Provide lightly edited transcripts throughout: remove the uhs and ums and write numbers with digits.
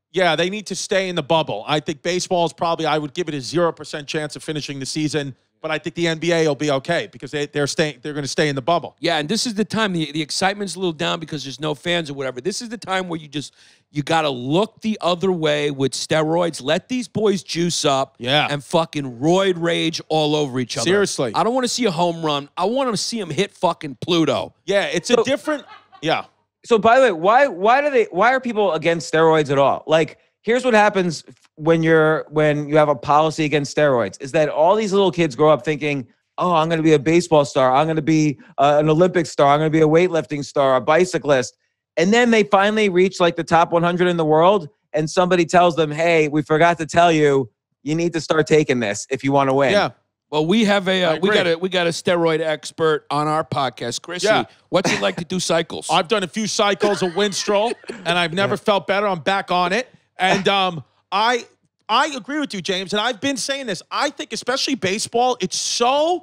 Yeah, they need to stay in the bubble. I think baseball is probably, I would give it a 0% chance of finishing the season, but I think the NBA will be okay because they're going to stay in the bubble. Yeah, and this is the time, the excitement's a little down because there's no fans or whatever. This is the time where you got to look the other way with steroids. Let these boys juice up and fucking roid rage all over each other. Seriously. I don't want to see a home run. I want to see them hit fucking Pluto. Yeah, it's a different, So by the way, why are people against steroids at all? Like, here's what happens when you have a policy against steroids is that all these little kids grow up thinking, oh, I'm going to be a baseball star. I'm going to be an Olympic star. I'm going to be a weightlifting star, a bicyclist. And then they finally reach like the top 100 in the world. And somebody tells them, hey, we forgot to tell you, you need to start taking this if you want to win. Yeah. Well, we have we got a steroid expert on our podcast, Chrissy. What's it like to do cycles? I've done a few cycles of Winstrol, and I've never felt better. I'm back on it, and I agree with you, James. And I've been saying this. I think, especially baseball, it's so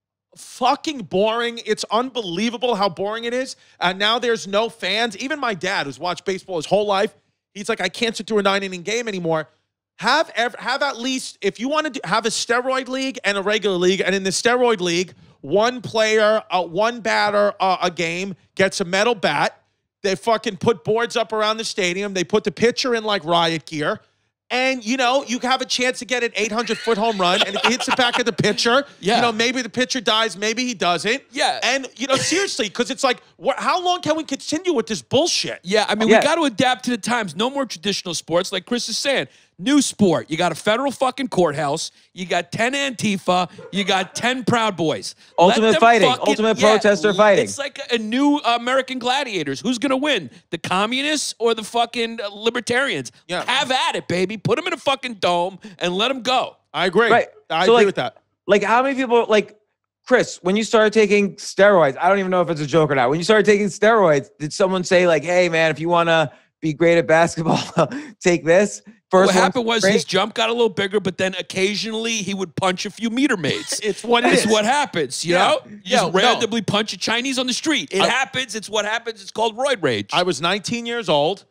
fucking boring. It's unbelievable how boring it is. And now there's no fans. Even my dad, who's watched baseball his whole life, he's like, I can't sit through a 9-inning game anymore. Have at least, if you want to have a steroid league and a regular league, and in the steroid league, one player, one batter a game gets a metal bat. They fucking put boards up around the stadium. They put the pitcher in like riot gear. And, you know, you have a chance to get an 800-foot home run. And if it hits the back of the pitcher, you know, maybe the pitcher dies, maybe he doesn't. Yeah. And, you know, seriously, because it's like, how long can we continue with this bullshit? Yeah, I mean, we got to adapt to the times. No more traditional sports. Like Chris is saying, new sport. You got a federal fucking courthouse. You got 10 Antifa. You got 10 Proud Boys. Ultimate fighting. Ultimate protester fighting. It's like a new American Gladiators. Who's going to win? The communists or the fucking libertarians? Yeah. Have at it, baby. Put them in a fucking dome and let them go. I agree. Right. I agree with that. Like, how many people, like, Chris, when you started taking steroids, I don't even know if it's a joke or not. When you started taking steroids, did someone say, like, hey, man, if you want to be great at basketball, take this? What happened was his jump got a little bigger, but then occasionally he would punch a few meter mates. It's what it is. It's what happens, you know? You just randomly punch a Chinese on the street. It happens. It's what happens. It's called roid rage. I was 19 years old.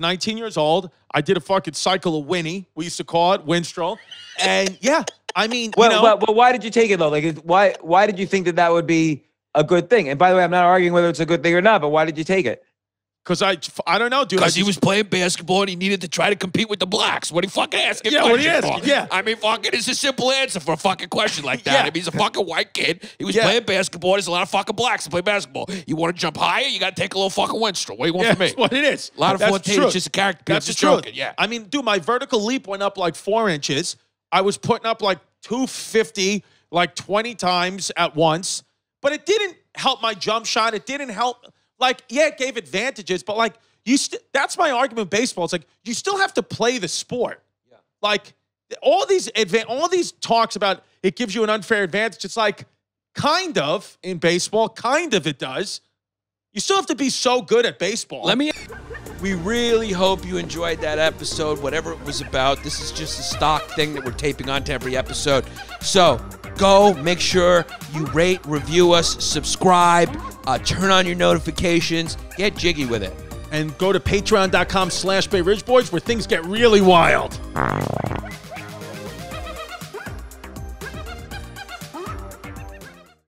I did a fucking cycle of Winnie. We used to call it Winstrol. And yeah, I mean, but why did you take it though? Like, why did you think that would be a good thing? And by the way, I'm not arguing whether it's a good thing or not, but why did you take it? Because I don't know, dude. Because he was playing basketball and he needed to try to compete with the blacks. What are you fucking asking? Yeah, what are you asking? Yeah. I mean, fucking, it's a simple answer for a fucking question like that. I mean, he's a fucking white kid. He was playing basketball. There's a lot of fucking blacks that play basketball. You want to jump higher? You got to take a little fucking Winstrol. What do you want from me? That's what it is. A lot of Fontaine is just a character. That's just the truth. joking. Yeah. I mean, dude, my vertical leap went up like 4 inches. I was putting up like 250 like 20 times at once. But it didn't help my jump shot. It didn't help. Like, yeah, it gave advantages, but like, that's my argument with baseball. It's like, you still have to play the sport. Yeah. Like, all these talks about it gives you an unfair advantage. It's like, kind of, in baseball, kind of it does. You still have to be so good at baseball. We really hope you enjoyed that episode, whatever it was about. This is just a stock thing that we're taping onto every episode. So go, make sure you rate, review us, subscribe, turn on your notifications, get jiggy with it. And go to patreon.com/Bay Ridge Boys where things get really wild.